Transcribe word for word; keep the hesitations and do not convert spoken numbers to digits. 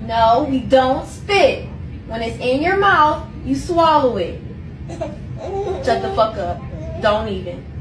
No, we don't spit. When it's in your mouth, you swallow it. Shut the fuck up. Don't even.